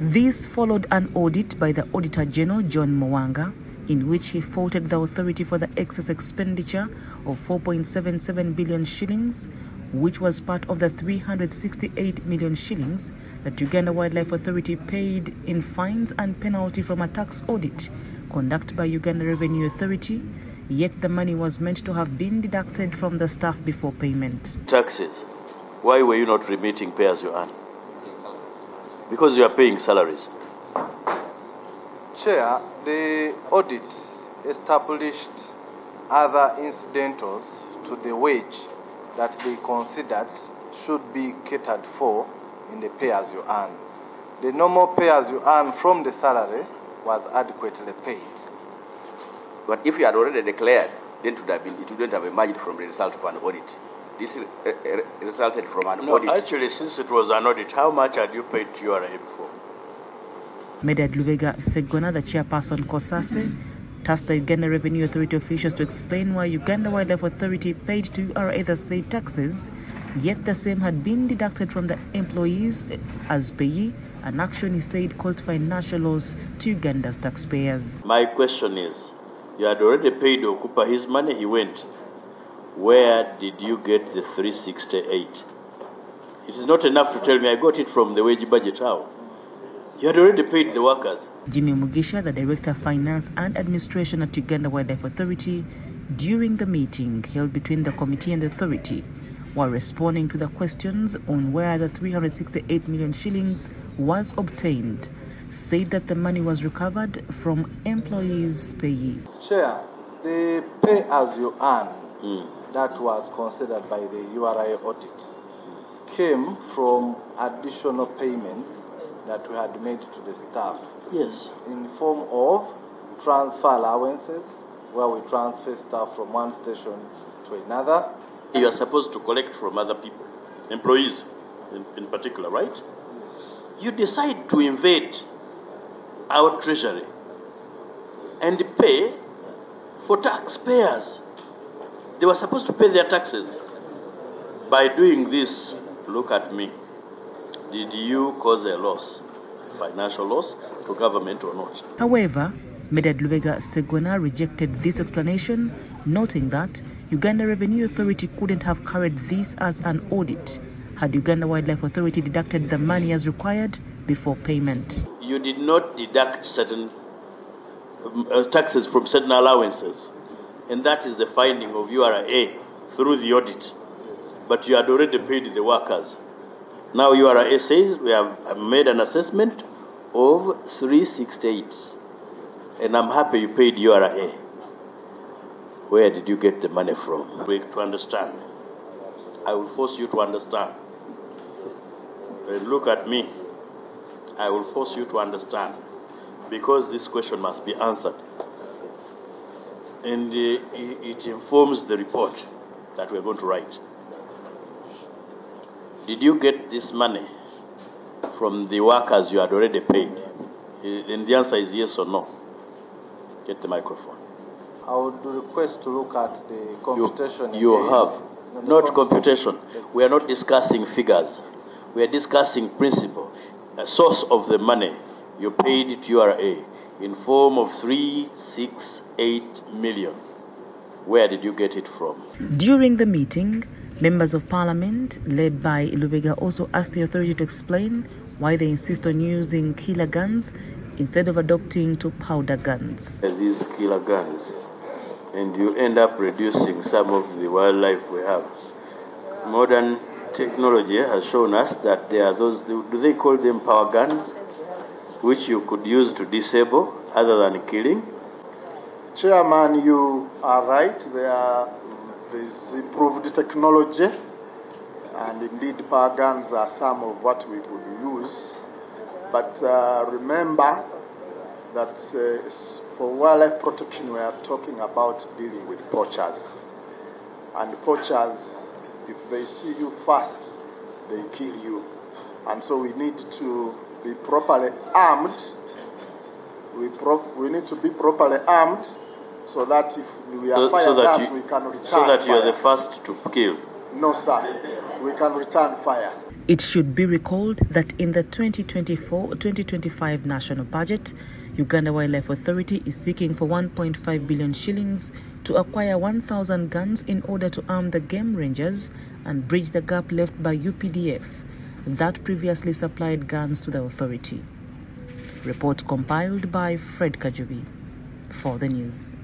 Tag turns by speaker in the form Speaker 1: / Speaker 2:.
Speaker 1: This followed an audit by the Auditor General, John Mwanga, in which he faulted the authority for the excess expenditure of 4.77 billion shillings, which was part of the 368 million shillings that Uganda Wildlife Authority paid in fines and penalty from a tax audit conducted by Uganda Revenue Authority, yet the money was meant to have been deducted from the staff before payment.
Speaker 2: Taxes. Why were you not remitting pay as you earn? Because you are paying salaries.
Speaker 3: Chair, the audit established other incidentals to the wage that they considered should be catered for in the pay as you earn. The normal pay as you earn from the salary was adequately paid.
Speaker 2: But if you had already declared, then it wouldn't have emerged from the result of an audit. This resulted from an audit. Actually, since it was an audit, how much had you paid to URA before?
Speaker 1: Medad Lubega Segona, the chairperson COSASE, tasked the Uganda Revenue Authority officials to explain why Uganda Wildlife Authority paid to URA the said taxes, yet the same had been deducted from the employees as payee, an action he said caused financial loss to Uganda's taxpayers.
Speaker 2: My question is, you had already paid Okupa his money, he went. Where did you get the 368? It is not enough to tell me I got it from the wage budget. How? You had already paid the workers.
Speaker 1: Jimmy Mugisha, the Director of Finance and Administration at Uganda Wildlife Authority, during the meeting held between the committee and the authority, while responding to the questions on where the 368 million shillings was obtained, said that the money was recovered from employees' payee.
Speaker 3: Chair, the pay as you earn that was considered by the URA audit came from additional payments that we had made to the staff.
Speaker 2: Yes.
Speaker 3: In form of transfer allowances, where we transfer staff from one station to another.
Speaker 2: You are supposed to collect from other people, employees in particular, right? Yes. You decide to invade our treasury and pay for taxpayers. They were supposed to pay their taxes. By doing this, look at me. Did you cause a loss, financial loss to government or not?
Speaker 1: However, Medad Lubega Segona rejected this explanation, noting that Uganda Revenue Authority couldn't have carried this as an audit had Uganda Wildlife Authority deducted the money as required before payment.
Speaker 2: You did not deduct certain taxes from certain allowances, and that is the finding of URA through the audit. But you had already paid the workers. Now URA says we have made an assessment of 368, and I'm happy you paid URA. Where did you get the money from? To understand. I will force you to understand. And look at me. I will force you to understand, because this question must be answered. And it informs the report that we're going to write. Did you get this money from the workers you had already paid? And the answer is yes or no. Get the microphone.
Speaker 3: I would request to look at the computation.
Speaker 2: You have. Not computation. We are not discussing figures. We are discussing principle. A source of the money you paid to URA in form of 368 million. Where did you get it from?
Speaker 1: During the meeting, members of parliament, led by Lubega, also asked the authority to explain why they insist on using killer guns instead of adopting to powder guns.
Speaker 2: These killer guns, and you end up reducing some of the wildlife we have. Modern technology has shown us that there are those, do they call them power guns, which you could use to disable other than killing?
Speaker 4: Chairman, you are right. There is improved technology, and indeed power guns are some of what we could use. But remember that for wildlife protection, we are talking about dealing with poachers. And poachers, if they see you fast, they kill you. And so we need to be properly armed. We need to be properly armed so that if we are fired at, we can return.
Speaker 2: So that you are
Speaker 4: fire.
Speaker 2: the first to kill.
Speaker 4: No, sir. We can return fire.
Speaker 1: It should be recalled that in the 2024-2025 national budget, Uganda Wildlife Authority is seeking for 1.5 billion shillings to acquire 1,000 guns in order to arm the game rangers and bridge the gap left by UPDF that previously supplied guns to the authority. Report compiled by Fred Kajubi for the news.